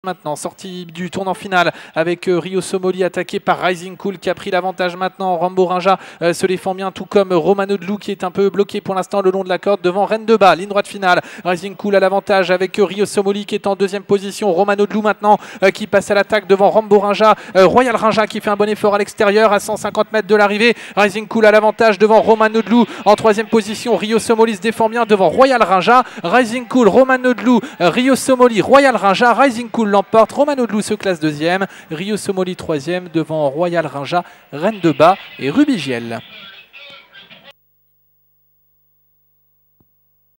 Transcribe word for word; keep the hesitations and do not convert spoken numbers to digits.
Maintenant, sortie du tournant final avec euh, Rio Somoli attaqué par Rising Cool qui a pris l'avantage maintenant. Rambo Rinja euh, se défend bien, tout comme Romano Dlou qui est un peu bloqué pour l'instant le long de la corde devant Rennes de Bas. Ligne droite finale, Rising Cool à l'avantage avec euh, Rio Somoli qui est en deuxième position. Romano Dlou maintenant euh, qui passe à l'attaque devant Rambo Rinja. Euh, Royal Rinja qui fait un bon effort à l'extérieur à cent cinquante mètres de l'arrivée. Rising Cool à l'avantage devant Romano Dlou en troisième position. Rio Somoli se défend bien devant Royal Rinja. Rising Cool, Romano Dlou, euh, Rio Somoli, Royal Rinja. Rising Cool l'emporte, Romano Dlou se classe deuxième, Rio Somoli troisième devant Royal Rinja, Rennes de Bas et Ruby Giel.